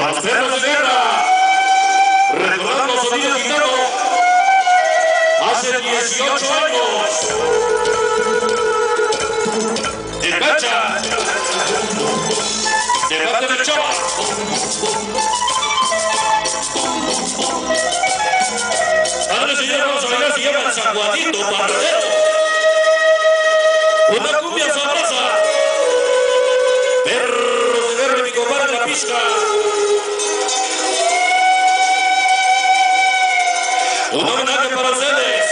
Para los perros de guerra, recordando sonido gitano, hace 18 años. Engancha, debate de Chava. Padre señor, vamos a bailar, se llama el San Juanito Parradero. Una cumbia sabrosa. Perros de guerra, mi compadre, la pizca. Un homenaje para ustedes.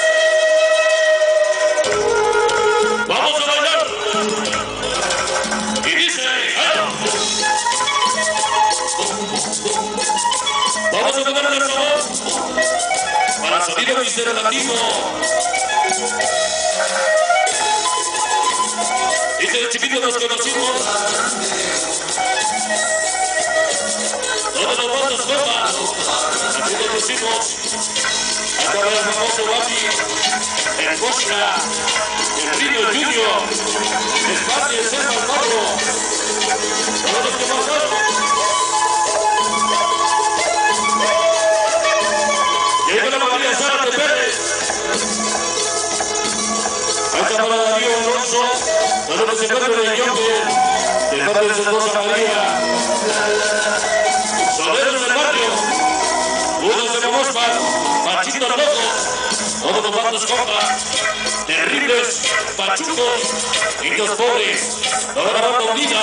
Vamos a bailar. Y dice, ¡ay! Vamos a tomarle el favor para el sonido misterio latino. Dice de chiquito nos conocimos. Todos los votos copas. Aquí nos pusimos. Acá va el famoso Bambi, el Cosca, el Río Junior, el Pati, el Selma, el Pablo. Todos los que pasaron. Llega la María Zárate Pérez. Ahí está para Darío Alonso. Todos los encuentros de Yonke, de parte de su esposa María. Soleros del barrio. Unos de Mospa, Pachitos locos, todos los bandos compas, terribles, pachucos, niños pobres, toda la banda unida.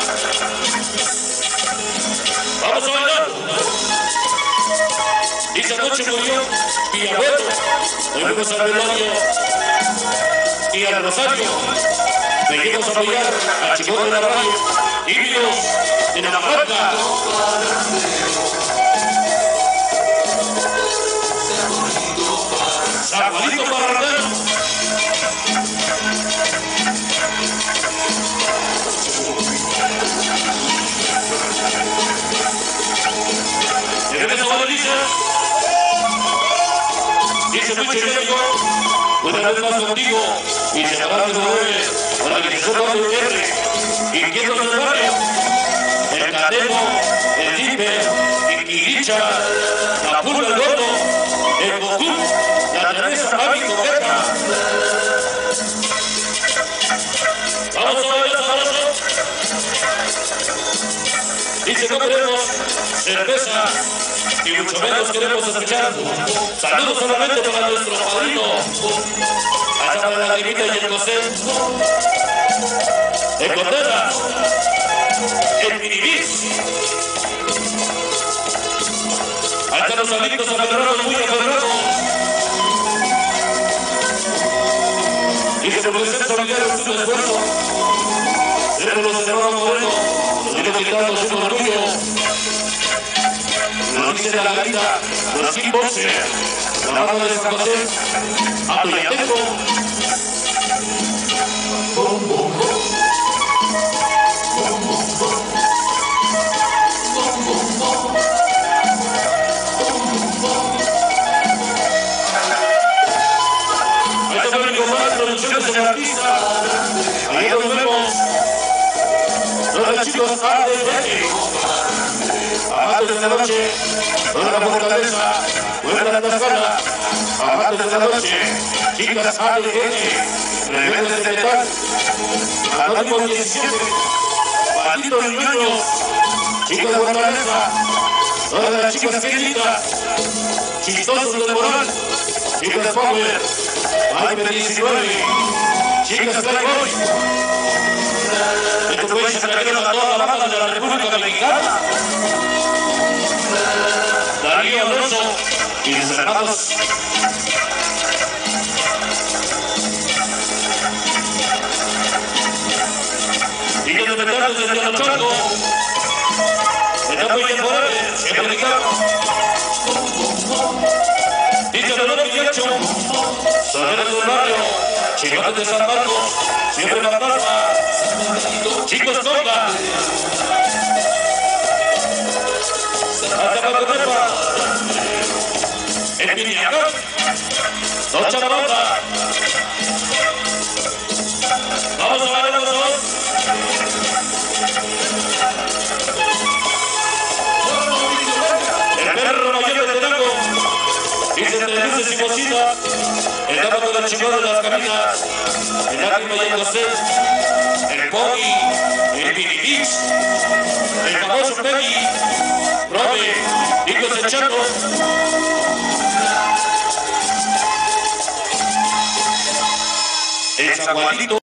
Vamos a bailar. Esa noche murió mi abuelo, hoy fuimos al velorio y al Rosario. Venimos a apoyar a Chicón de la radio, híbridos de la marca. San Juanito Parradero. ¿Qué eso dice? Dice mucho yo, una vez más contigo y separarte de nueve para que se sepa de R. Inquietos del barrio, el Catemo, el Tipe, el Quiricha, la Pulga, el Gordo, el Goku, la Teresa, Mami, Coqueta. Vamos a bailar sabroso. Dice no queremos cerveza y mucho menos queremos escuchar. Saludos solamente para nuestro padrino. Allá para la Divita y el José. El Contreras. El Minibis. Ahí están los adictos aferrados, muy aferrados. Y que se presenta solidario en su esfuerzo. Tenemos los hermanos modernos, los niños gitanos, un orgullo. Los dice la garita, los kickboxers, la banda de San José, Atoyatengo. Ahí está mi compadre, producciones de artista. Ahí nos vemos. Los chicos ADN. Amantes de la noche, toda la fortaleza, fuera de la sala. Amantes de la noche, chicas ADN, rebeldes de metal, Anónimo 17, Patitos Ñoños, chicas de fortaleza, todas las chicas queridas, chistosos del moral, chicas Power, Viper 19, chicas Playboy. Estos güeyes se trajeron a toda la banda de la República Dominicana. Darío Alonso y sus hermanos. Niños de Metal desde el Chango. Están muy bien por él, siempre ligado. Dice de López y Hecho. Soleros del barrio. Chicotes de San Marcos. Siempre la palma. Chicos Conga. Hasta Paco Pepa. El Miniacón. Dos Chamarota. Vamos a bailar los dos. Rosita, el dato de los chicos de las cabinas, el lágrima y el José, el Pony, el Minimix, el famoso Peggy, Robe, Nico Sechato, el San Juanito.